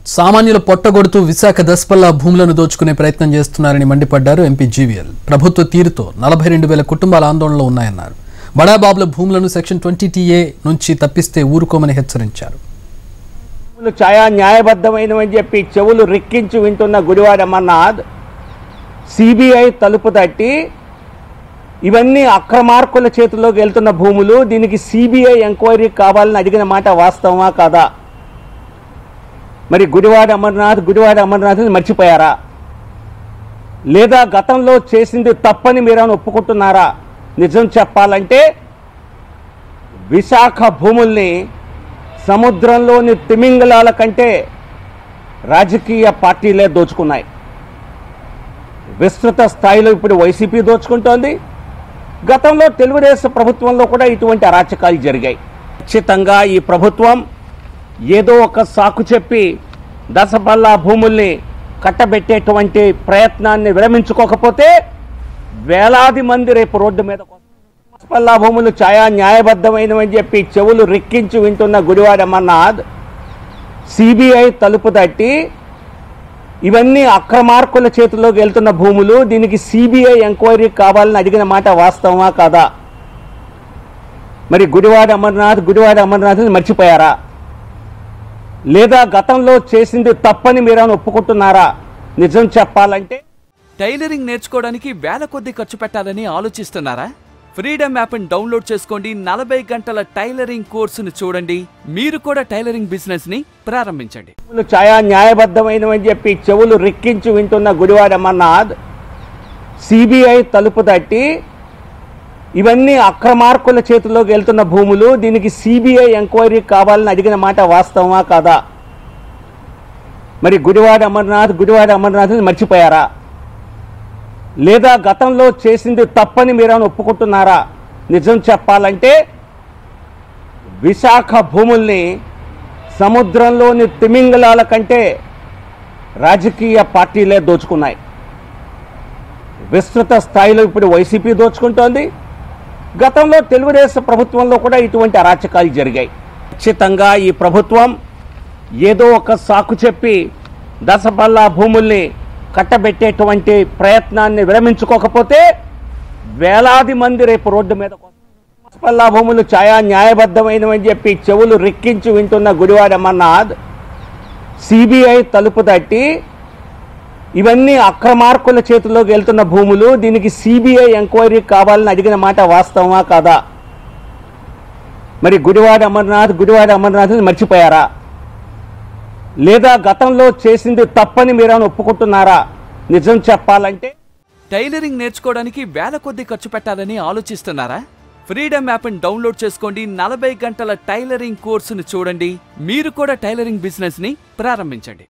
సామాన్యుల పొట్టగొడుతూ విశాఖ దస్పల్లా భూములను దోచుకునే ప్రయత్నం చేస్తున్నారని మండిపడ్డారు ఎంపీ జీవీఎల్. ప్రభుత్వ తీరుతో 42,000 కుటుంబాల ఆందోళనలో ఉన్నాయన్నారు. బడాబాబుల భూములను సెక్షన్ 20TA నుంచి తప్పిస్తే ఊరుకోమని హెచ్చరించారు. ఛాయా న్యాయబద్ధమైనవని చెప్పి చెవులు రిక్కించి వింటున్న గుడివాడ అమర్నాథ్ సిబిఐ తలుపు తట్టి ఇవన్నీ అక్రమార్కుల చేతుల్లోకి వెళ్తున్న భూములు, దీనికి సిబిఐ ఎంక్వైరీ కావాలని అడిగిన మాట వాస్తవమా కాదా? మరి గుడివాడ అమర్నాథ్ మర్చిపోయారా? లేదా గతంలో చేసింది తప్పని మీరు ఒప్పుకుంటున్నారా? నిజం చెప్పాలంటే విశాఖ భూముల్ని సముద్రంలోని తిమింగలాల కంటే రాజకీయ పార్టీలే దోచుకున్నాయి. విస్తృత స్థాయిలో ఇప్పుడు వైసీపీ దోచుకుంటోంది. గతంలో తెలుగుదేశం ప్రభుత్వంలో కూడా ఇటువంటి అరాచకాలు జరిగాయి. ఖచ్చితంగా ఈ ప్రభుత్వం ఏదో ఒక సాకు చెప్పి దసపల్లా భూముల్ని కట్టబెట్టేటువంటి ప్రయత్నాన్ని విరమించుకోకపోతే వేలాది మంది రేపు రోడ్డు మీద దసపల్లా భూములు ఛాయా న్యాయబద్ధమైనవని చెప్పి చెవులు రిక్కించి వింటున్న గుడివాడ అమర్నాథ్ సిబిఐ తలుపు తట్టి ఇవన్నీ అక్రమార్కుల చేతుల్లోకి వెళ్తున్న భూములు, దీనికి సిబిఐ ఎంక్వైరీ కావాలని అడిగిన మాట వాస్తవమా కాదా? మరి గుడివాడ అమర్నాథ్ మర్చిపోయారా? లేదా గతంలో చేసింది తప్పని మీరు ఒప్పుకుంటున్నారా? నిజం చెప్పాలంటే టైలరింగ్ నేర్చుకోవడానికి వేల కొద్ది ఖర్చు పెట్టాలని ఆలోచిస్తున్నారా? ఫ్రీడమ్ యాప్ని డౌన్లోడ్ చేసుకోండి. 40 గంటల టైలరింగ్ కోర్సును చూడండి. మీరు కూడా టైలరింగ్ బిజినెస్ ని ప్రారంభించండి. ఛాయా న్యాయబద్ధమైనవని చెప్పి చెవులు రిక్కించి వింటున్న గుడివాడ అమర్నాథ్ సిబిఐ తలుపు తట్టి ఇవన్నీ అక్రమార్కుల చేతుల్లోకి వెళ్తున్న భూములు, దీనికి సిబిఐ ఎంక్వైరీ కావాలని అడిగిన మాట వాస్తవమా కాదా? మరి గుడివాడ అమర్నాథ్ మర్చిపోయారా? లేదా గతంలో చేసింది తప్పని మీరు ఒప్పుకుంటున్నారా? నిజం చెప్పాలంటే విశాఖ భూముల్ని సముద్రంలోని తిమింగలాల కంటే రాజకీయ పార్టీలే దోచుకున్నాయి. విస్తృత స్థాయిలో ఇప్పుడు వైసీపీ దోచుకుంటోంది. గతంలో తెలుగుదేశం ప్రభుత్వంలో కూడా ఇటువంటి అరాచకాలు జరిగాయి. ఖచ్చితంగా ఈ ప్రభుత్వం ఏదో ఒక సాకు చెప్పి దసపల్లా భూముల్ని కట్టబెట్టేటువంటి ప్రయత్నాన్ని విరమించుకోకపోతే వేలాది మంది రేపు రోడ్డు మీద దసపల్లా భూములు ఛాయా న్యాయబద్ధమైనవని చెప్పి చెవులు రిక్కించి వింటున్న గుడివాడ అమర్నాథ్ సిబిఐ తలుపు తట్టి ఇవన్నీ అక్రమార్కుల చేతుల్లోకి వెళ్తున్న భూములు, దీనికి సిబిఐ ఎంక్వైరీ కావాలని అడిగిన మాట వాస్తవమా కాదా? మరి గుడివాడ అమర్నాథ్ మర్చిపోయారా? లేదా గతంలో చేసింది తప్పని మీరు ఒప్పుకుంటున్నారా? నిజం చెప్పాలంటే టైలరింగ్ నేర్చుకోవడానికి వేల కొద్ది ఖర్చు పెట్టాలని ఆలోచిస్తున్నారా? ఫ్రీడమ్ యాప్ని డౌన్లోడ్ చేసుకోండి. 40 గంటల టైలరింగ్ కోర్సును చూడండి. మీరు కూడా టైలరింగ్ బిజినెస్ ని ప్రారంభించండి.